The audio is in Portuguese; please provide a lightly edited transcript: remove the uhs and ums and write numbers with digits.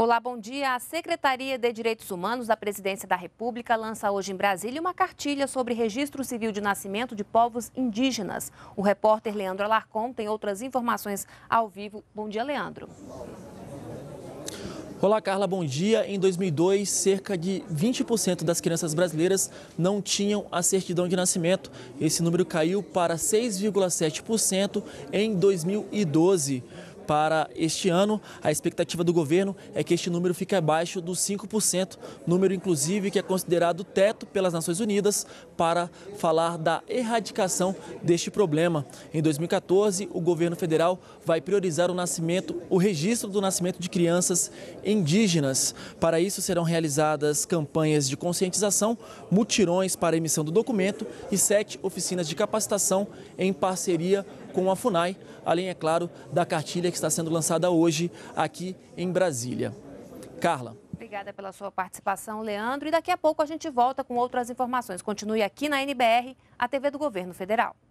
Olá, bom dia. A Secretaria de Direitos Humanos da Presidência da República lança hoje em Brasília uma cartilha sobre registro civil de nascimento de povos indígenas. O repórter Leandro Alarcon tem outras informações ao vivo. Bom dia, Leandro. Olá, Carla, bom dia. Em 2002, cerca de 20% das crianças brasileiras não tinham a certidão de nascimento. Esse número caiu para 6,7% em 2012. Para este ano, a expectativa do governo é que este número fique abaixo dos 5%, número inclusive que é considerado teto pelas Nações Unidas para falar da erradicação deste problema. Em 2014, o governo federal vai priorizar o registro do nascimento de crianças indígenas. Para isso, serão realizadas campanhas de conscientização, mutirões para emissão do documento e 7 oficinas de capacitação em parceria com a FUNAI, além, é claro, da cartilha que está sendo lançada hoje aqui em Brasília. Carla. Obrigada pela sua participação, Leandro. E daqui a pouco a gente volta com outras informações. Continue aqui na NBR, a TV do Governo Federal.